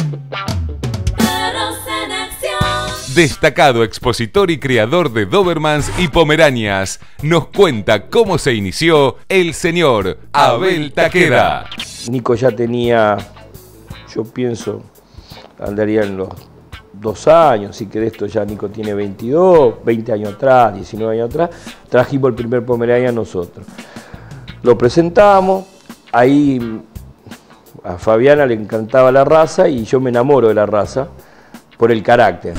Destacado expositor y criador de Dobermans y Pomeranias, nos cuenta cómo se inició el señor Abel Takeda. Nico ya tenía, yo pienso, andaría en los 2 años, así que de esto ya Nico tiene 22, 20 años atrás, 19 años atrás, trajimos el primer Pomerania nosotros. Lo presentamos, ahí a Fabiana le encantaba la raza y yo me enamoro de la raza por el carácter.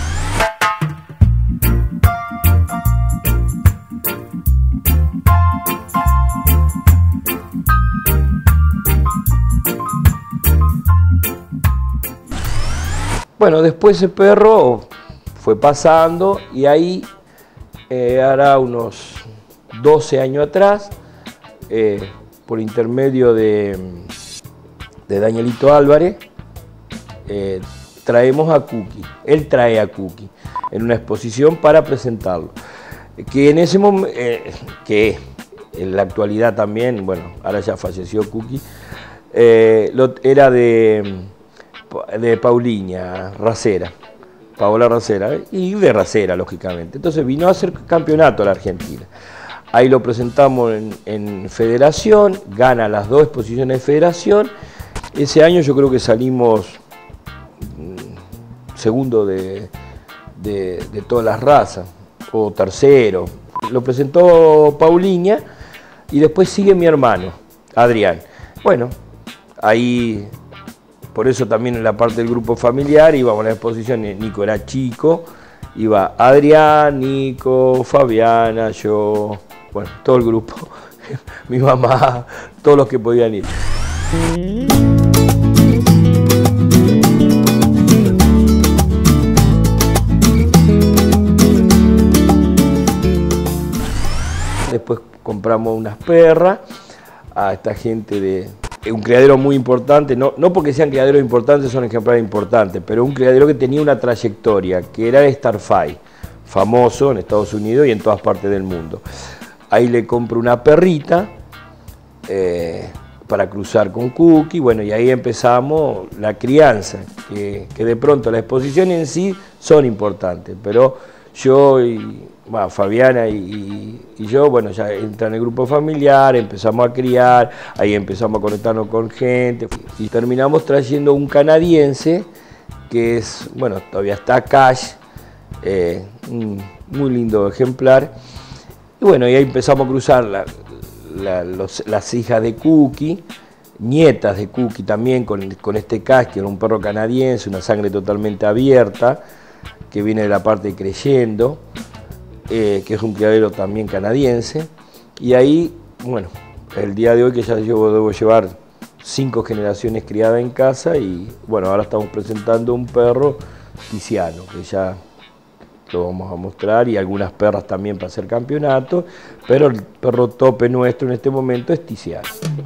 Bueno, después ese perro fue pasando y ahí, hará unos 12 años atrás, por intermedio de Danielito Álvarez, traemos a Cookie. Él trae a Cookie en una exposición para presentarlo. Que en ese momento, que en la actualidad también, bueno, ahora ya falleció Cookie, era de Pauliña Racera, Paola Racera, y de Racera, lógicamente. Entonces vino a hacer campeonato a la Argentina. Ahí lo presentamos en Federación, gana las 2 exposiciones de Federación. Ese año yo creo que salimos segundo de todas las razas, o tercero. Lo presentó Pauliña y después sigue mi hermano, Adrián. Bueno, ahí... Por eso también en la parte del grupo familiar íbamos a la exposición, Nico era chico, iba Adrián, Nico, Fabiana, yo, bueno, todo el grupo, mi mamá, todos los que podían ir. Después compramos unas perras a esta gente de... Un criadero muy importante, no porque sean criaderos importantes, son ejemplares importantes, pero un criadero que tenía una trayectoria, que era Starfy, famoso en Estados Unidos y en todas partes del mundo. Ahí le compro una perrita para cruzar con Cookie, bueno, y ahí empezamos la crianza, que de pronto la exposición en sí son importantes, pero yo y... Bueno, Fabiana y yo, bueno, ya entra en el grupo familiar, empezamos a criar, ahí empezamos a conectarnos con gente y terminamos trayendo un canadiense que es, bueno, todavía está Cash, un muy lindo ejemplar. Y bueno, y ahí empezamos a cruzar las hijas de Cookie, nietas de Cookie también con este Cash, que era un perro canadiense, una sangre totalmente abierta, que viene de la parte de Creyendo. Que es un criadero también canadiense, y ahí, bueno, el día de hoy que ya debo llevar 5 generaciones criadas en casa, y bueno, ahora estamos presentando un perro Tiziano, que ya lo vamos a mostrar, y algunas perras también para hacer campeonato, pero el perro tope nuestro en este momento es Tiziano.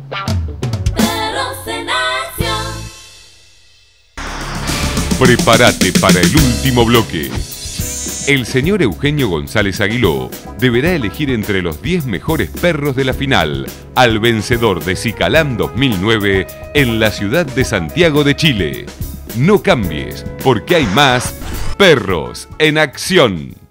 Prepárate para el último bloque. El señor Eugenio González Aguiló deberá elegir entre los 10 mejores perros de la final al vencedor de Cicalán 2009 en la ciudad de Santiago de Chile. No cambies, porque hay más Perros en Acción.